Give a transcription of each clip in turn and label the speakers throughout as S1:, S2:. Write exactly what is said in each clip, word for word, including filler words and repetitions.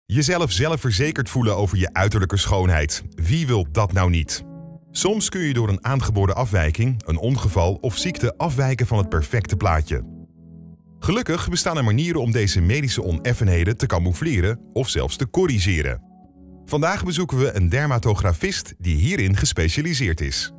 S1: Jezelf zelfverzekerd voelen over je uiterlijke schoonheid. Wie wil dat nou niet? Soms kun je door een aangeboren afwijking, een ongeval of ziekte afwijken van het perfecte plaatje. Gelukkig bestaan er manieren om deze medische oneffenheden te camoufleren of zelfs te corrigeren. Vandaag bezoeken we een dermatografist die hierin gespecialiseerd is.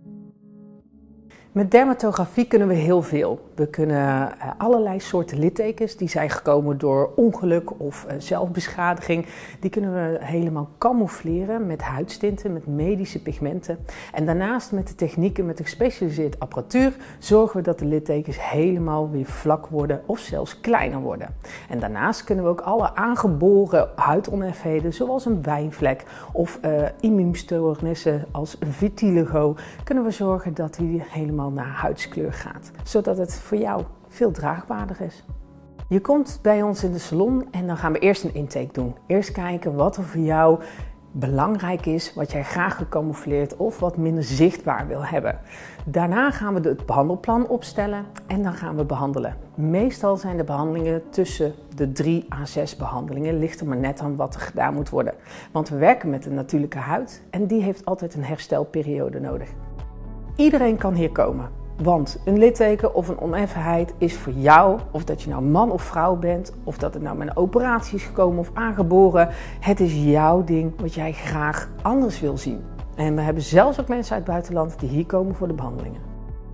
S2: Met dermatografie kunnen we heel veel. We kunnen allerlei soorten littekens die zijn gekomen door ongeluk of zelfbeschadiging. Die kunnen we helemaal camoufleren met huidstinten, met medische pigmenten. En daarnaast met de technieken, met de gespecialiseerde apparatuur, zorgen we dat de littekens helemaal weer vlak worden of zelfs kleiner worden. En daarnaast kunnen we ook alle aangeboren huidoneffenheden, zoals een wijnvlek of uh, immuunstoornissen als vitiligo, kunnen we zorgen dat die helemaal naar huidskleur gaat, zodat het voor jou veel draagbaarder is. Je komt bij ons in de salon en dan gaan we eerst een intake doen. Eerst kijken wat er voor jou belangrijk is, wat jij graag gecamoufleerd of wat minder zichtbaar wil hebben. Daarna gaan we het behandelplan opstellen en dan gaan we behandelen. Meestal zijn de behandelingen tussen de drie à zes behandelingen, ligt er maar net aan wat er gedaan moet worden. Want we werken met een natuurlijke huid en die heeft altijd een herstelperiode nodig. Iedereen kan hier komen, want een litteken of een oneffenheid is voor jou, of dat je nou man of vrouw bent, of dat het nou met een operatie is gekomen of aangeboren, het is jouw ding wat jij graag anders wil zien. En we hebben zelfs ook mensen uit het buitenland die hier komen voor de behandelingen.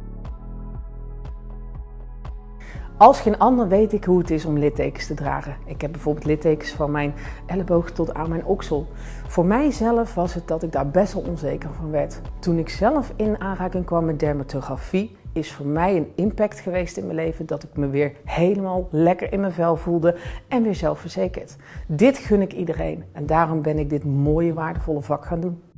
S2: Als geen ander weet ik hoe het is om littekens te dragen. Ik heb bijvoorbeeld littekens van mijn elleboog tot aan mijn oksel. Voor mijzelf was het dat ik daar best wel onzeker van werd. Toen ik zelf in aanraking kwam met dermatografie, is voor mij een impact geweest in mijn leven dat ik me weer helemaal lekker in mijn vel voelde en weer zelfverzekerd. Dit gun ik iedereen en daarom ben ik dit mooie, waardevolle vak gaan doen.